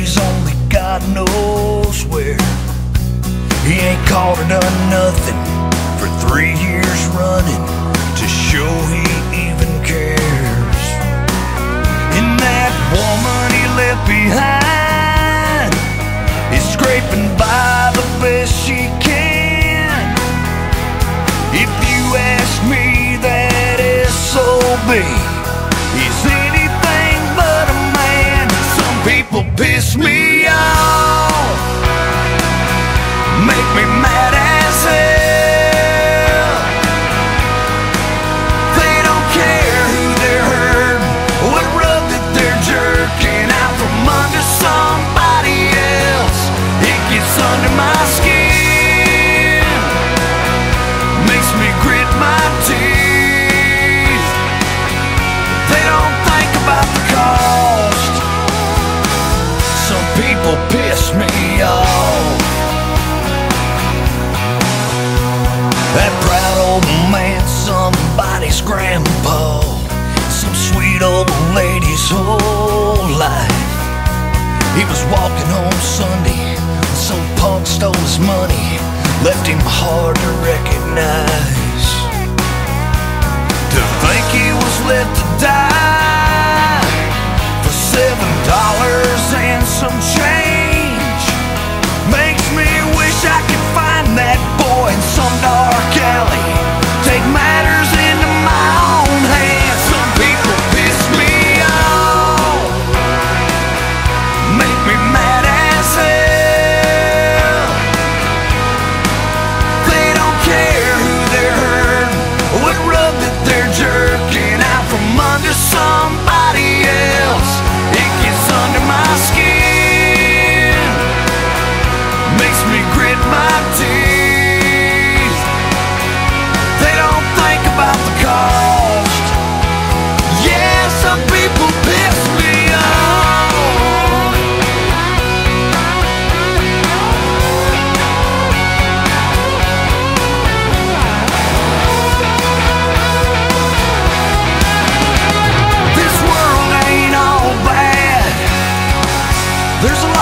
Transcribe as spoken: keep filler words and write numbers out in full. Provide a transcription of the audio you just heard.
he's only God knows where. He ain't called or done nothing for three years running to show he even cares. And that woman he left behind is scraping by the best she can. If you ask me, that S O B is anything but a man. Some people piss me off, make me mad as hell. They don't care who they're hurting, what rug that they're jerking out from under somebody else. It gets under my skin, makes me grit my teeth. They don't think about the cost. Some people piss me off. That proud old man, somebody's grandpa, some sweet old lady's whole life. He was walking home Sunday, some punk stole his money, left him hard to recognize. To think he was left to die for seven dollars and some change makes me wish I could find that boy in some dark alley, take matters into my own hands. Some people piss me off, make me mad as hell. They don't care who they're hurting, what rug that they're jerking out from under somebody else. It gets under my skin, makes me grit my teeth. They don't think about the cost. Yeah, some people piss me off. This world ain't all bad. There's a